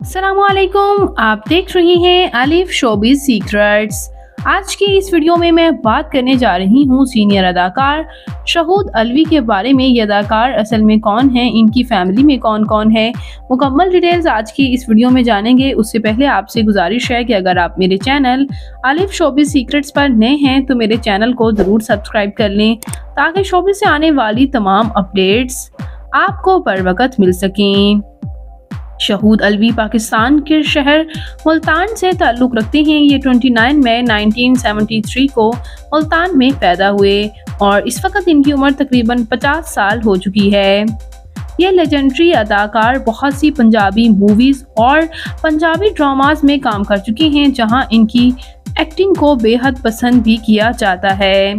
अस्सलामुअलैकुम, आप देख रहे हैं अलिफ शोबिज़ सीक्रेट्स। आज की इस वीडियो में मैं बात करने जा रही हूँ सीनियर अदाकार शहूद अलवी के बारे में। ये अदाकार असल में कौन है, इनकी फैमिली में कौन कौन है, मुकम्मल डिटेल्स आज की इस वीडियो में जानेंगे। उससे पहले आपसे गुजारिश है कि अगर आप मेरे चैनल अलिफ शोबिज़ सीक्रेट्स पर नए हैं तो मेरे चैनल को ज़रूर सब्सक्राइब कर लें ताकि शोबिज़ से आने वाली तमाम अपडेट्स आपको बर वक्त मिल सकें। शहूद अलवी पाकिस्तान के शहर मुल्तान से ताल्लुक़ रखते हैं। ये 29 मई 1973 को मुल्तान में पैदा हुए और इस वक्त इनकी उम्र तकरीबन 50 साल हो चुकी है। ये लेजेंडरी अदाकार बहुत सी पंजाबी मूवीज़ और पंजाबी ड्रामास में काम कर चुके हैं, जहां इनकी एक्टिंग को बेहद पसंद भी किया जाता है।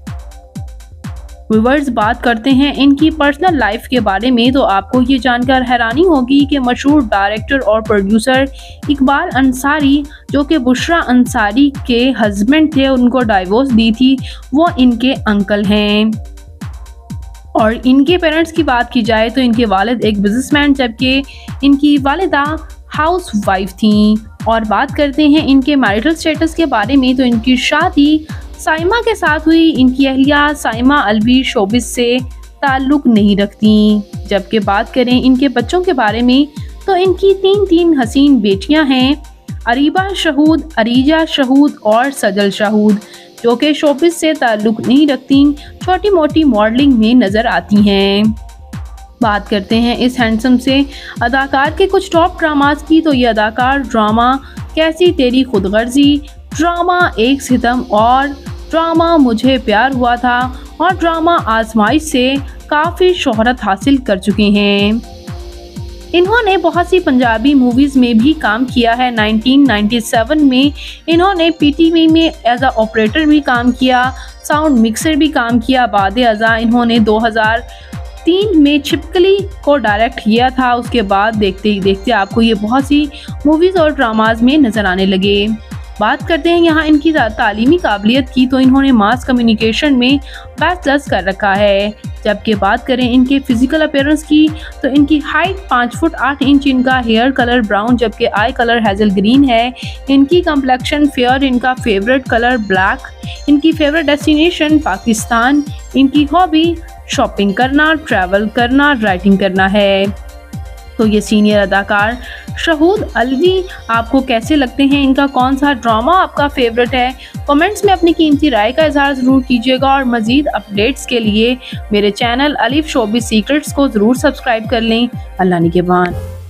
व्यूअर्स, बात करते हैं इनकी पर्सनल लाइफ के बारे में तो आपको ये जानकर हैरानी होगी कि मशहूर डायरेक्टर और प्रोड्यूसर इकबाल अंसारी, जो कि बुशरा अंसारी के हस्बैंड थे, उनको डाइवोर्स दी थी, वो इनके अंकल हैं। और इनके पेरेंट्स की बात की जाए तो इनके वालिद एक बिजनेसमैन जबकि इनकी वालिदा हाउस वाइफ थी। और बात करते हैं इनके मैरिटल स्टेटस के बारे में तो इनकी शादी साइमा के साथ हुई। इनकी अहलिया साइमा अलवी शोबिज़ से ताल्लुक़ नहीं रखती। जबकि बात करें इनके बच्चों के बारे में तो इनकी तीन हसीन बेटियां हैं, अरीबा शहूद, अरीजा शहूद और सजल शहूद, जो कि शोबिज़ से ताल्लुक़ नहीं रखती, छोटी मोटी मॉडलिंग में नज़र आती हैं। बात करते हैं इस हैंडसम से अदाकार के कुछ टॉप ड्रामास की तो ये अदाकार ड्रामा कैसी तेरी खुदगर्जी, ड्रामा एक सितम और ड्रामा मुझे प्यार हुआ था और ड्रामा आजमाइश से काफ़ी शोहरत हासिल कर चुके हैं। इन्होंने बहुत सी पंजाबी मूवीज़ में भी काम किया है। 1997 में इन्होंने पीटीवी में एज अ ऑपरेटर भी काम किया, साउंड मिक्सर भी काम किया। बाद अज़ा इन्होंने 2003 में छिपकली को डायरेक्ट किया था। उसके बाद देखते ही देखते आपको ये बहुत सी मूवीज़ और ड्रामाज में नज़र आने लगे। बात करते हैं यहाँ इनकी तालीमी काबिलियत की तो इन्होंने मास कम्युनिकेशन में बैचलर्स कर रखा है। जबकि बात करें इनके फिजिकल अपीयरेंस की तो इनकी हाइट 5 फुट 8 इंच, इनका हेयर कलर ब्राउन जबकि आई कलर हेजल ग्रीन है, इनकी कम्प्लेक्शन फेयर, इनका फेवरेट कलर ब्लैक, इनकी फेवरेट डेस्टिनेशन पाकिस्तान, इनकी हॉबी शॉपिंग करना, ट्रैवल करना, राइटिंग करना है। तो ये सीनियर अदाकार शहूद अलवी आपको कैसे लगते हैं, इनका कौन सा ड्रामा आपका फेवरेट है, कमेंट्स में अपनी कीमती राय का इजहार ज़रूर कीजिएगा। और मज़ीद अपडेट्स के लिए मेरे चैनल अलिफ शोबिज़ सीक्रेट्स को ज़रूर सब्सक्राइब कर लें। अल्लाह निगहबान।